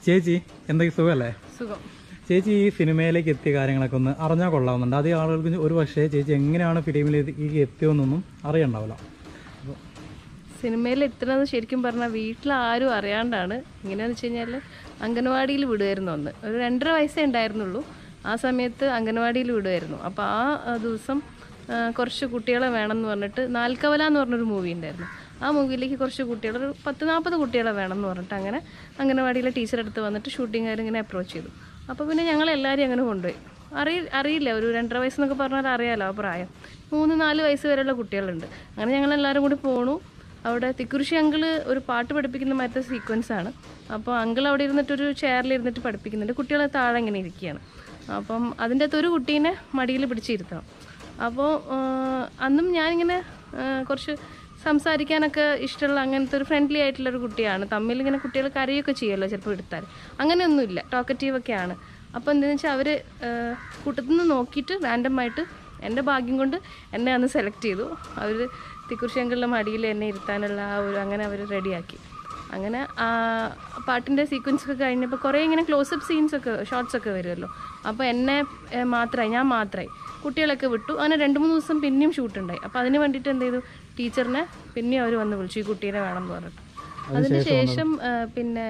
ചേച്ചി എന്തൊക്കെ സുഖമല്ലേ? സുഖം. ചേച്ചി ഈ സിനിമയിലേക്ക് എത്തിയ കാര്യങ്ങളൊക്കെ ഒന്ന് അറിഞ്ഞാൽ കൊള്ളാവുന്നുണ്ട്. അതേ ആളുകൾക്ക് ഒരു പക്ഷേ ചേച്ചി എങ്ങനെയാണ് ഫിലിമിലേക്ക് എത്തിയതെന്നൊന്നും അറിയണ്ടാവില്ല. സിനിമയിൽ എത്തണമെന്ന് ശരിക്കും പറഞ്ഞാൽ വീട്ടിലാരും അറിയാണ്ടാണ്. എങ്ങനെയാണെന്ന് വെച്ച് കഴിഞ്ഞാൽ അംഗനവാടിയിൽ വിടുമായിരുന്നു. ഒരു 2.5 വയസ്സേ ഉണ്ടായിരുന്നുള്ളൂ. ആ സമയത്ത് അംഗനവാടിയിൽ വിടുമായിരുന്നു. അപ്പോൾ ആ ദിവസം കുറച്ച് കുട്ടികളെ വേണമെന്ന് പറഞ്ഞിട്ട് നാൽക്കവല എന്ന് പറഞ്ഞൊരു മൂവി ഉണ്ടായിരുന്നു. ആ മൂവിയിലേക്ക് കുറച്ച് കുട്ടികൾ, ഒരു 10-40 കുട്ടികളെ വേണമെന്ന് പറഞ്ഞിട്ട് അങ്ങനെ അംഗനവാടിയിലെ ടീച്ചർ അടുത്ത് വന്നിട്ട് ഷൂട്ടിങ്ങുകാർ ഇങ്ങനെ അപ്രോച്ച് ചെയ്തു. അപ്പോൾ പിന്നെ ഞങ്ങളെല്ലാവരും അങ്ങനെ കൊണ്ടുപോയി. അറിയില്ല, ഒരു 2.5 വയസ്സെന്നൊക്കെ പറഞ്ഞാൽ അറിയാലോ ആ പ്രായം. 3-4 വയസ്സ് വരെയുള്ള കുട്ടികളുണ്ട്. അങ്ങനെ ഞങ്ങളെല്ലാവരും കൂടി പോണു. അവിടെ തിക്കുറിശി അങ്കിള് ഒരു പാട്ട് പഠിപ്പിക്കുന്ന മറ്റേ സീക്വൻസാണ്. അപ്പോൾ അങ്കിൾ അവിടെ ഇരുന്നിട്ടൊരു ചെയറിലിരുന്നിട്ട് പഠിപ്പിക്കുന്നുണ്ട്. കുട്ടികളെ താഴെ ഇങ്ങനെ ഇരിക്കുകയാണ്. അപ്പം അതിൻ്റെ അകത്ത് ഒരു കുട്ടീനെ മടിയിൽ പിടിച്ചിരുത്തണം. അപ്പോൾ അന്നും ഞാനിങ്ങനെ കുറച്ച് സംസാരിക്കാനൊക്കെ ഇഷ്ടമുള്ള അങ്ങനത്തെ ഒരു ഫ്രണ്ട്ലി ആയിട്ടുള്ളൊരു കുട്ടിയാണ്. തമ്മിലിങ്ങനെ കുട്ടികൾ കരയൊക്കെ ചെയ്യുമല്ലോ ചിലപ്പോൾ എടുത്താൽ. അങ്ങനെയൊന്നുമില്ല, ടോക്കറ്റീവൊക്കെയാണ്. അപ്പോൾ എന്താണെന്ന് വെച്ചാൽ അവർ കൂട്ടത്തിൽ നിന്ന് നോക്കിയിട്ട് റാൻഡമായിട്ട് എൻ്റെ ഭാഗ്യം കൊണ്ട് എന്നെ അന്ന് സെലക്ട് ചെയ്തു. അവർ തിക്കുറിശി അങ്കിളിൻ്റെ മടിയിൽ എന്നെ ഇരുത്താനുള്ള അങ്ങനെ അവർ റെഡിയാക്കി. അങ്ങനെ പാട്ടിൻ്റെ സീക്വൻസൊക്കെ കഴിഞ്ഞപ്പോൾ കുറേ ഇങ്ങനെ ക്ലോസപ്പ് സീൻസൊക്കെ ഷോർട്സൊക്കെ വരുമല്ലോ. അപ്പോൾ ഞാൻ മാത്രമായി കുട്ടികളൊക്കെ വിട്ടു. അങ്ങനെ 2-3 ദിവസം പിന്നെയും ഷൂട്ടുണ്ടായി. അപ്പോൾ അതിന് വേണ്ടിയിട്ട് എന്ത് ചെയ്തു, ടീച്ചറിനെ പിന്നെയും അവർ വന്ന് വിളിച്ചു, ഈ കുട്ടീനെ വേണമെന്ന് പറഞ്ഞിട്ട്. അതിന് ശേഷം പിന്നെ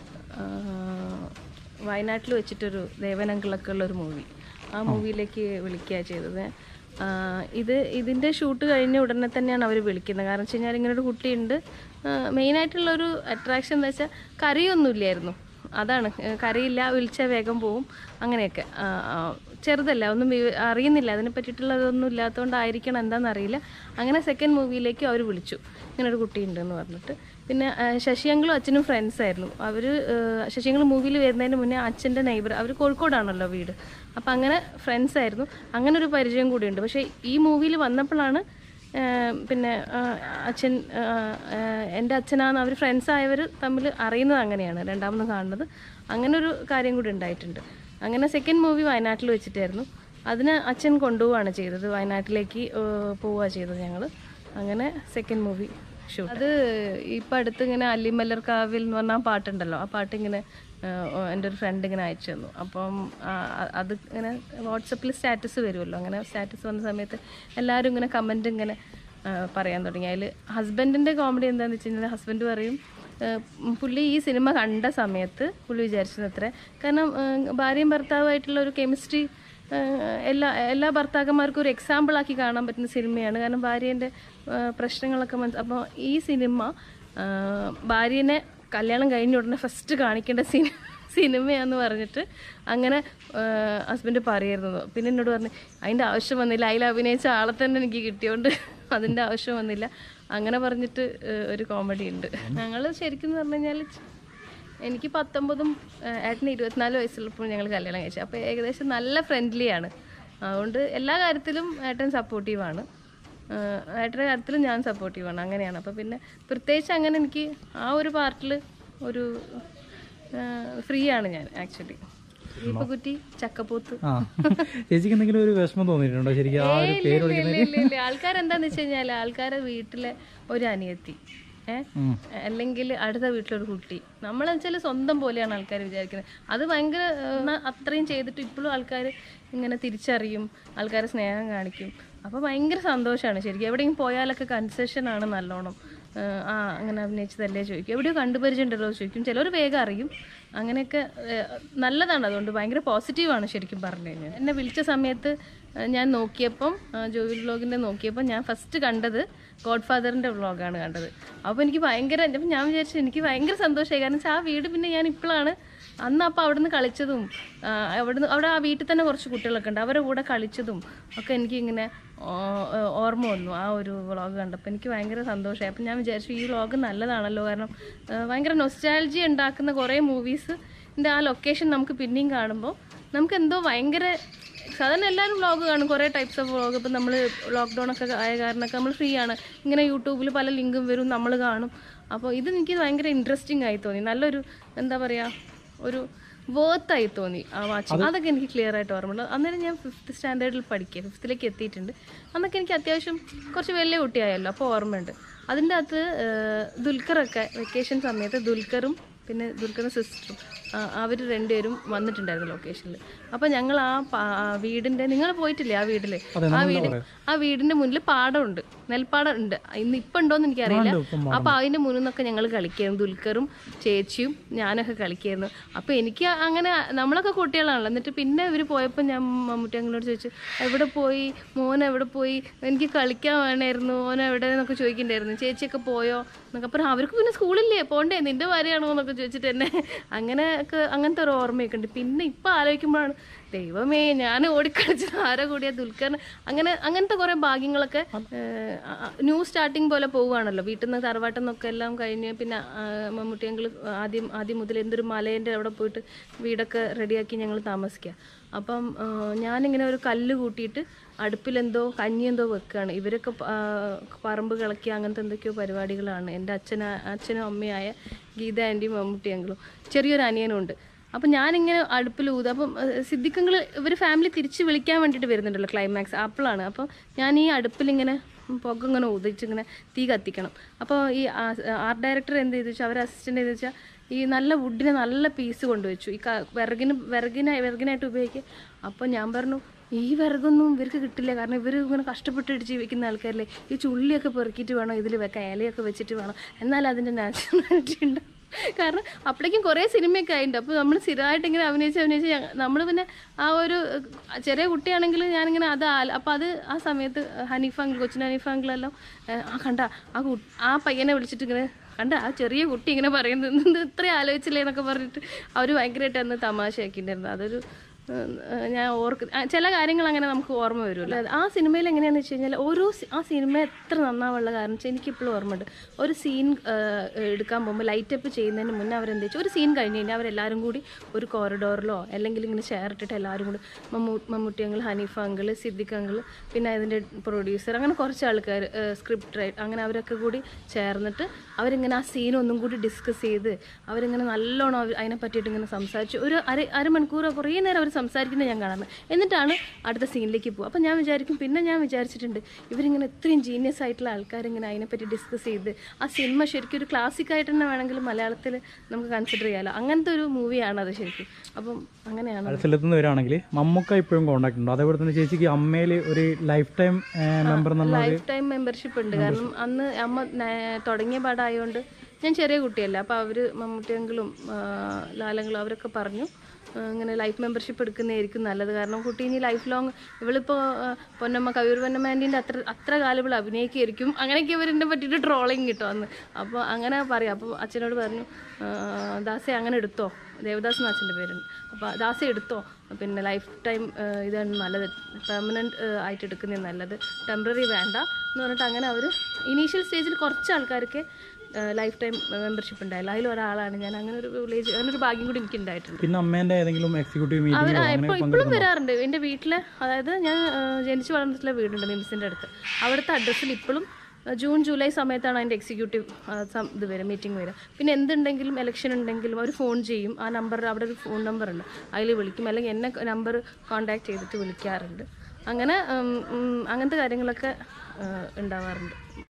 വയനാട്ടിൽ വെച്ചിട്ടൊരു ദേവനങ്കിളൊക്കെ ഉള്ളൊരു മൂവി, ആ മൂവിയിലേക്ക് വിളിക്കുക ചെയ്തത്. ഇതിൻ്റെ ഷൂട്ട് കഴിഞ്ഞ ഉടനെ തന്നെയാണ് അവർ വിളിക്കുന്നത്. കാരണം വെച്ച് കഴിഞ്ഞാൽ ഇങ്ങനൊരു കുട്ടിയുണ്ട്. മെയിനായിട്ടുള്ളൊരു അട്രാക്ഷൻ എന്താ വെച്ചാൽ കരയൊന്നുമില്ലായിരുന്നു. അതാണ്, കരയില്ല, വിളിച്ചാൽ വേഗം പോവും, അങ്ങനെയൊക്കെ. ചെറുതല്ല, ഒന്നും അറിയുന്നില്ല, അതിനെ പറ്റിയിട്ടുള്ളതൊന്നും ഇല്ലാത്തതുകൊണ്ടായിരിക്കണം എന്താണെന്നറിയില്ല. അങ്ങനെ സെക്കൻഡ് മൂവിയിലേക്ക് അവർ വിളിച്ചു, ഇങ്ങനൊരു കുട്ടിയുണ്ടെന്ന് പറഞ്ഞിട്ട്. പിന്നെ ശശിയങ്കളും അച്ഛനും ഫ്രണ്ട്സായിരുന്നു. അവർ ശശിയങ്കൾ മൂവിയിൽ വരുന്നതിന് മുന്നേ അച്ഛൻ്റെ നെയ്ബർ, അവർ കോഴിക്കോടാണല്ലോ വീട്. അപ്പം അങ്ങനെ ഫ്രണ്ട്സായിരുന്നു. അങ്ങനെ ഒരു പരിചയം കൂടിയുണ്ട്. പക്ഷേ ഈ മൂവിയിൽ വന്നപ്പോഴാണ് പിന്നെ അച്ഛൻ എൻ്റെ അച്ഛനാണ്, അവർ ഫ്രണ്ട്സായവർ തമ്മിൽ അറിയുന്നത് അങ്ങനെയാണ്, രണ്ടാമത് കാണുന്നത്. അങ്ങനെ ഒരു കാര്യം കൂടി ഉണ്ടായിട്ടുണ്ട്. അങ്ങനെ സെക്കൻഡ് മൂവി വയനാട്ടിൽ വെച്ചിട്ടായിരുന്നു. അതിന് അച്ഛൻ കൊണ്ടുപോവുകയാണ് ചെയ്തത്, വയനാട്ടിലേക്ക് പോവുക ചെയ്തത് ഞങ്ങൾ. അങ്ങനെ സെക്കൻഡ് മൂവി ഷൂട്ട്. അത് ഇപ്പം അടുത്ത് ഇങ്ങനെ അല്ലിമല്ലർ കാവിൽ എന്ന് പറഞ്ഞാൽ പാട്ടുണ്ടല്ലോ, ആ പാട്ടിങ്ങനെ എൻ്റെ ഒരു ഫ്രണ്ട് ഇങ്ങനെ അയച്ചു തന്നു. അപ്പം അത് ഇങ്ങനെ വാട്സപ്പിൽ സ്റ്റാറ്റസ് വരുമല്ലോ. അങ്ങനെ സ്റ്റാറ്റസ് വന്ന സമയത്ത് എല്ലാവരും ഇങ്ങനെ കമൻറ്റ് ഇങ്ങനെ പറയാൻ തുടങ്ങി. അതിൽ ഹസ്ബൻഡിൻ്റെ കോമഡി എന്താണെന്ന് വെച്ച് കഴിഞ്ഞാൽ, ഹസ്ബൻഡ് പറയും പുള്ളി ഈ സിനിമ കണ്ട സമയത്ത് പുള്ളി വിചാരിച്ചത്ര, കാരണം ഭാര്യയും ഭർത്താവുമായിട്ടുള്ള ഒരു കെമിസ്ട്രി എല്ലാ ഭർത്താക്കന്മാർക്കും ഒരു എക്സാമ്പിളാക്കി കാണാൻ പറ്റുന്ന സിനിമയാണ്. കാരണം ഭാര്യേൻ്റെ പ്രശ്നങ്ങളൊക്കെ അപ്പോൾ ഈ സിനിമ ഭാര്യനെ കല്യാണം കഴിഞ്ഞ ഉടനെ ഫസ്റ്റ് കാണിക്കേണ്ട സിനിമയാന്ന് പറഞ്ഞിട്ട് അങ്ങനെ ഹസ്ബൻഡ് പറയായിരുന്നു. പിന്നെ എന്നോട് പറഞ്ഞു അതിൻ്റെ ആവശ്യം വന്നില്ല, അതിൽ അഭിനയിച്ച ആളെ തന്നെ എനിക്ക് കിട്ടിയോണ്ട് അതിൻ്റെ ആവശ്യം വന്നില്ല, അങ്ങനെ പറഞ്ഞിട്ട് ഒരു കോമഡി ഉണ്ട്. ഞങ്ങൾ ശരിക്കും പറഞ്ഞു കഴിഞ്ഞാൽ എനിക്ക് 19 ഏട്ടന് 24 വയസ്സുള്ളപ്പോൾ ഞങ്ങൾ കല്യാണം കഴിച്ചു. അപ്പോൾ ഏകദേശം നല്ല ഫ്രണ്ട്ലിയാണ്. അതുകൊണ്ട് എല്ലാ കാര്യത്തിലും ഏട്ടൻ സപ്പോർട്ടീവാണ്, ഏട്ടൻ്റെ കാര്യത്തിലും ഞാൻ സപ്പോർട്ടീവാണ്, അങ്ങനെയാണ്. അപ്പോൾ പിന്നെ പ്രത്യേകിച്ച് അങ്ങനെ എനിക്ക് ആ ഒരു പാർട്ടിൽ ഒരു ഫ്രീ ആണ് ഞാൻ ആക്ച്വലി. കുട്ടി ചക്കപ്പോത്ത്. ചേച്ചിക്ക് എന്തെങ്കിലും ഒരു വിഷമം തോന്നിയിട്ടുണ്ടോ ശരിക്കും? ആൾക്കാരെന്താന്ന് വെച്ച് കഴിഞ്ഞാൽ, ആൾക്കാരെ വീട്ടിലെ ഒരു അനിയത്തി, അല്ലെങ്കിൽ അടുത്ത വീട്ടിലൊരു കുട്ടി, നമ്മളെന്ന് വെച്ചാൽ സ്വന്തം പോലെയാണ് ആൾക്കാർ വിചാരിക്കുന്നത്. അത് ഭയങ്കര അത്രയും ചെയ്തിട്ട് ഇപ്പോഴും ആൾക്കാർ ഇങ്ങനെ തിരിച്ചറിയും, ആൾക്കാരെ സ്നേഹം കാണിക്കും. അപ്പോൾ ഭയങ്കര സന്തോഷമാണ് ശരിക്കും. എവിടെയെങ്കിലും പോയാലൊക്കെ കൺസെഷനാണ് നല്ലോണം. അങ്ങനെ അഭിനയിച്ചതല്ലേ ചോദിക്കും, എവിടെയോ കണ്ടുപരിചയം ഉണ്ടല്ലോ ചോദിക്കും. ചിലർ വേഗം അറിയും. അങ്ങനെയൊക്കെ നല്ലതാണ്. അതുകൊണ്ട് ഭയങ്കര പോസിറ്റീവാണ് ശരിക്കും പറഞ്ഞു കഴിഞ്ഞാൽ. എന്നെ വിളിച്ച സമയത്ത് ഞാൻ നോക്കിയപ്പം, ജോവി വ്ളോഗിൻ്റെ നോക്കിയപ്പം ഞാൻ ഫസ്റ്റ് കണ്ടത് ഗോഡ് ഫാദറിൻ്റെ വ്ളോഗാണ് കണ്ടത്. അപ്പോൾ എനിക്ക് ഭയങ്കര, അപ്പം ഞാൻ വിചാരിച്ചു എനിക്ക് ഭയങ്കര സന്തോഷമായി. കാരണം വെച്ചാൽ ആ വീട് പിന്നെ ഞാൻ ഇപ്പോഴാണ്, അന്ന് അപ്പോൾ അവിടെ നിന്ന് കളിച്ചതും അവിടെ ആ വീട്ടിൽ തന്നെ കുറച്ച് കുട്ടികളൊക്കെ ഉണ്ട്, അവരുടെ കൂടെ കളിച്ചതും ഒക്കെ എനിക്കിങ്ങനെ ഓർമ്മ വന്നു. ആ ഒരു വ്ളോഗ് കണ്ടപ്പോൾ എനിക്ക് ഭയങ്കര സന്തോഷമായി. അപ്പം ഞാൻ വിചാരിച്ചു ഈ വ്ളോഗ് നല്ലതാണല്ലോ, കാരണം ഭയങ്കര നൊസ്റ്റാൾജി ഉണ്ടാക്കുന്ന കുറേ മൂവീസിൻ്റെ ആ ലൊക്കേഷൻ നമുക്ക് പിന്നെയും കാണുമ്പോൾ നമുക്ക് എന്തോ ഭയങ്കര, സാധാരണ എല്ലാവരും വ്ളോഗ് കാണും, കുറേ ടൈപ്സ് ഓഫ് വ്ളോഗ്. ഇപ്പം നമ്മൾ ലോക്ക്ഡൗൺ ഒക്കെ ആയ കാരണമൊക്കെ നമ്മൾ ഫ്രീ ആണ്, ഇങ്ങനെ യൂട്യൂബിൽ പല ലിങ്കും വരും, നമ്മൾ കാണും. അപ്പോൾ ഇത് എനിക്ക് ഭയങ്കര ഇൻട്രസ്റ്റിംഗ് ആയി തോന്നി, നല്ലൊരു എന്താ പറയുക, ഒരു വേർത്തായി തോന്നി ആ വാച്ച്. അതൊക്കെ എനിക്ക് ക്ലിയർ ആയിട്ട് ഓർമ്മയുള്ളൂ. അന്നേരം ഞാൻ 5th സ്റ്റാൻഡേർഡിൽ പഠിക്കുക, 5th എത്തിയിട്ടുണ്ട്. അന്നൊക്കെ എനിക്ക് അത്യാവശ്യം കുറച്ച് വലിയ കുട്ടിയായല്ലോ, അപ്പോൾ ഓർമ്മയുണ്ട്. അതിൻ്റെ അകത്ത് ദുൽഖറൊക്കെ വെക്കേഷൻ സമയത്ത് ദുൽഖറും പിന്നെ ദുൽഖറിൻ്റെ സിസ്റ്ററും അവർ രണ്ടുപേരും വന്നിട്ടുണ്ടായിരുന്നു ലൊക്കേഷനിൽ. അപ്പോൾ ഞങ്ങൾ വീടിൻ്റെ, നിങ്ങൾ പോയിട്ടില്ലേ ആ വീട്ടിൽ? ആ വീടിൻ്റെ മുന്നിൽ പാടമുണ്ട്, നെൽപ്പാടം ഉണ്ട്. ഇപ്പം ഉണ്ടോയെന്ന് എനിക്കറിയില്ല. അപ്പോൾ അതിൻ്റെ മുന്നിൽ നിന്നൊക്കെ ഞങ്ങൾ കളിക്കായിരുന്നു, ദുൽഖറും ചേച്ചിയും ഞാനൊക്കെ കളിക്കായിരുന്നു. അപ്പോൾ എനിക്ക് അങ്ങനെ, നമ്മളൊക്കെ കുട്ടികളാണല്ലോ. എന്നിട്ട് പിന്നെ ഇവർ പോയപ്പോൾ ഞാൻ മമ്മൂട്ടി അങ്ങളോട് ചോദിച്ചു, എവിടെ പോയി മോൻ, എവിടെ പോയി, എനിക്ക് കളിക്കാൻ വേണമായിരുന്നു, മോൻ എവിടെ എന്നൊക്കെ ചോദിക്കണ്ടായിരുന്നു. ചേച്ചിയൊക്കെ പോയോ എന്നൊക്കെ. അപ്പോൾ അവർക്ക് പിന്നെ സ്കൂളില്ലേ, പോണ്ടേ, നിൻ്റെ ഭാര്യയാണോ എന്നൊക്കെ ചോദിച്ചിട്ട് എന്നെ അങ്ങനത്തെ ഒരു ഓർമ്മയൊക്കെ ഉണ്ട്. പിന്നെ ഇപ്പം ആലോചിക്കുമ്പോഴാണ്, ദൈവമേ ഞാൻ ഓടിക്കളിച്ചത് ആരെ കൂടിയാ ദുൽഖറിന്. അങ്ങനത്തെ കുറേ ഭാഗ്യങ്ങളൊക്കെ ന്യൂ സ്റ്റാർട്ടിങ് പോലെ പോവുകയാണല്ലോ. വീട്ടിൽ നിന്ന് തറവാട്ടിൽ നിന്നൊക്കെ എല്ലാം കഴിഞ്ഞ് പിന്നെ മമ്മൂട്ടി ഞങ്ങൾ ആദ്യം മുതൽ എന്തൊരു മലേൻ്റെ അവിടെ പോയിട്ട് വീടൊക്കെ റെഡിയാക്കി ഞങ്ങൾ താമസിക്കുക. അപ്പം ഞാനിങ്ങനെ ഒരു കല്ല് കൂട്ടിയിട്ട് അടുപ്പിലെന്തോ കഞ്ഞിയെന്തോ വെക്കുകയാണ്. ഇവരൊക്കെ പറമ്പ് കിളക്കി അങ്ങനത്തെ എന്തൊക്കെയോ പരിപാടികളാണ്. എൻ്റെ അച്ഛനും അമ്മയായ ഗീത ആൻറ്റിയും മമ്മൂട്ടി ഞങ്ങളും ചെറിയൊരു അനിയനുണ്ട്. അപ്പം ഞാനിങ്ങനെ അടുപ്പിൽ ഊതും. അപ്പം സിദ്ദിഖങ്ങൾ ഇവർ ഫാമിലി തിരിച്ച് വിളിക്കാൻ വേണ്ടിയിട്ട് വരുന്നുണ്ടല്ലോ ക്ലൈമാക്സ്, അപ്പോഴാണ്. അപ്പം ഞാൻ ഈ അടുപ്പിലിങ്ങനെ പുക ഇങ്ങനെ ഊതിച്ചിങ്ങനെ തീ കത്തിക്കണം. അപ്പോൾ ഈ ആർട്ട് ഡയറക്ടർ എന്ത് ചെയ്തു വെച്ചാൽ, അവർ അസിസ്റ്റൻ്റ് ചെയ്ത് വെച്ചാൽ ഈ നല്ല വുഡിന് നല്ല പീസ് കൊണ്ടുവച്ചു, ഈ വിറകിനായിട്ട് ഉപയോഗിക്കുക. അപ്പോൾ ഞാൻ പറഞ്ഞു, ഈ വിറകൊന്നും ഇവർക്ക് കിട്ടില്ല, കാരണം ഇവർ ഇങ്ങനെ കഷ്ടപ്പെട്ടിട്ട് ജീവിക്കുന്ന ആൾക്കാരല്ലേ. ഈ ചുള്ളിയൊക്കെ പെറുക്കിയിട്ട് വേണം ഇതിൽ വെക്കാൻ, ഇലയൊക്കെ വെച്ചിട്ട് വേണം, എന്നാലും അതിൻ്റെ നാച്ചുറാലിറ്റി ഉണ്ട്. കാരണം അപ്പോഴേക്കും കുറേ സിനിമയൊക്കെ ആയിട്ടുണ്ട്. അപ്പോൾ നമ്മൾ സ്ഥിരമായിട്ട് ഇങ്ങനെ അഭിനയിച്ച് നമ്മൾ പിന്നെ ആ ഒരു ചെറിയ കുട്ടിയാണെങ്കിൽ ഞാനിങ്ങനെ അപ്പോൾ അത് ആ സമയത്ത് കൊച്ചിൻ ഹനീഫാങ്കിളെല്ലാം കണ്ട ആ പയ്യനെ വിളിച്ചിട്ട് ഇങ്ങനെ കണ്ട ആ ചെറിയ കുട്ടി ഇങ്ങനെ പറയുന്നത് ഇത്രയും ആലോചിച്ചില്ലേ എന്നൊക്കെ പറഞ്ഞിട്ട് അവർ ഭയങ്കരമായിട്ട് അന്ന് തമാശയാക്കിയിട്ടുണ്ടായിരുന്നു. അതൊരു ഞാൻ ചില കാര്യങ്ങൾ അങ്ങനെ നമുക്ക് ഓർമ്മ വരുമല്ലോ. ആ സിനിമയിൽ എങ്ങനെയാണെന്ന് വെച്ച് കഴിഞ്ഞാൽ ആ സിനിമ എത്ര നന്നാവുള്ള കാരണം വെച്ചാൽ എനിക്കിപ്പോഴും ഓർമ്മയുണ്ട്. ഒരു സീൻ എടുക്കാൻ പോകുമ്പോൾ ലൈറ്റപ്പ് ചെയ്യുന്നതിന് മുന്നേ അവരെന്താ വെച്ചാൽ ഒരു സീൻ കഴിഞ്ഞ് കഴിഞ്ഞാൽ അവരെല്ലാവരും കൂടി ഒരു കോറിഡോറിലോ അല്ലെങ്കിൽ ഇങ്ങനെ ഷെയർ ഇട്ടിട്ട് എല്ലാവരും കൂടി Mammootty uncle, Haneefa uncle, Siddique uncle, പിന്നെ അതിൻ്റെ പ്രൊഡ്യൂസർ, അങ്ങനെ കുറച്ച് ആൾക്കാർ, സ്ക്രിപ്റ്റ് റൈറ്റ്, അങ്ങനെ അവരൊക്കെ കൂടി ചേർന്നിട്ട് അവരിങ്ങനെ ആ സീൻ ഒന്നും കൂടി ഡിസ്കസ് ചെയ്ത് അവരിങ്ങനെ നല്ലോണം അതിനെ പറ്റിയിട്ട് ഇങ്ങനെ സംസാരിച്ച് ഒരു അരമണിക്കൂറോ കുറേ നേരം അവർ സംസാരിക്കുന്നത് ഞാൻ കാണുന്നത്. എന്നിട്ടാണ് അടുത്ത സീനിലേക്ക് പോകുക. അപ്പോൾ ഞാൻ വിചാരിച്ചിട്ടുണ്ട് ഇവരിങ്ങനെ ഇത്രയും ജീനിയസ് ആയിട്ടുള്ള ആൾക്കാരിങ്ങനെ അതിനെപ്പറ്റി ഡിസ്കസ് ചെയ്ത് ആ സിനിമ ശരിക്കും ഒരു ക്ലാസിക് ആയിട്ട് തന്നെ വേണമെങ്കിൽ മലയാളത്തിൽ നമുക്ക് കൺസിഡർ ചെയ്യാമല്ലോ. അങ്ങനത്തെ ഒരു മൂവിയാണ് അത് ശരിക്കും. അപ്പം അങ്ങനെയാണ്. സ്ഥലത്തുനിന്ന് വരികയാണെങ്കിൽ മമ്മൂക്ക ഇപ്പോഴും കോൺടാക്ട് ഉണ്ടോ? അതേപോലെ തന്നെ ചേച്ചിക്ക് അമ്മയിൽ ഒരു ലൈഫ് ടൈം മെമ്പർഷിപ്പ് ഉണ്ട്. കാരണം അന്ന് അമ്മ തുടങ്ങിയ പാടായതുകൊണ്ട് ഞാൻ ചെറിയ കുട്ടിയല്ല. അപ്പോൾ അവർ മമ്മൂട്ടിയെങ്കിലും ലാലങ്ങളും അവരൊക്കെ പറഞ്ഞു ഇങ്ങനെ ലൈഫ് മെമ്പർഷിപ്പ് എടുക്കുന്നതായിരിക്കും നല്ലത്. കാരണം കുട്ടി ഇനി ലൈഫ് ലോങ്, ഇവളിപ്പോൾ കവിയൂർ പൊന്നമ്മ ആൻറ്റീൻ്റെ അത്ര കാലം ഇവൾ അഭിനയിക്കുകയായിരിക്കും, അങ്ങനെയൊക്കെ ഇവരെന്നെ പറ്റിയിട്ട് ട്രോളിങ് കിട്ടും അന്ന്. അപ്പോൾ അങ്ങനെ പറയാം. അപ്പോൾ അച്ഛനോട് പറഞ്ഞു, ദാസെ അങ്ങനെ എടുത്തോ, ദേവദാസ് എന്ന അച്ഛൻ്റെ പേരുണ്ട്. അപ്പോൾ ദാസെ എടുത്തോ, പിന്നെ ലൈഫ് ടൈം ഇതാണ് നല്ലത്, പെർമനൻറ്റ് ആയിട്ട് എടുക്കുന്നതാണ് നല്ലത്, ടെമ്പററി വേണ്ട എന്ന് പറഞ്ഞിട്ട് അങ്ങനെ അവർ ഇനീഷ്യൽ സ്റ്റേജിൽ കുറച്ച് ആൾക്കാർക്ക് ലൈഫ് ടൈം മെമ്പർഷിപ്പ് ഉണ്ടായില്ല. അതിലൊരാളാണ് ഞാൻ. അങ്ങനെ ഒരു ഭാഗ്യം കൂടി എനിക്ക് ഉണ്ടായിട്ടുണ്ട്. പിന്നെ അമ്മേൻ്റെ ഏതെങ്കിലും എക്സിക്യൂട്ടീവ് മീറ്റിംഗ് ഇപ്പോഴും വരാറുണ്ട് എൻ്റെ വീട്ടിൽ. അതായത് ഞാൻ ജനിച്ചു വളർന്നിട്ടുള്ള വീടുണ്ട് മിംസിൻ്റെ അടുത്ത്. അവിടുത്തെ അഡ്രസ്സിൽ ഇപ്പോഴും ജൂൺ ജൂലൈ സമയത്താണ് അതിൻ്റെ എക്സിക്യൂട്ടീവ് ഇത് വരിക, മീറ്റിംഗ് വരിക. പിന്നെ എന്തുണ്ടെങ്കിലും ഇലക്ഷൻ ഉണ്ടെങ്കിലും അവർ ഫോൺ ചെയ്യും. ആ നമ്പർ, അവിടെ ഒരു ഫോൺ നമ്പർ ഉണ്ട്, അതിൽ വിളിക്കും, അല്ലെങ്കിൽ എന്നെ നമ്പർ കോൺടാക്ട് ചെയ്തിട്ട് വിളിക്കാറുണ്ട്. അങ്ങനത്തെ കാര്യങ്ങളൊക്കെ ഉണ്ടാവാറുണ്ട്.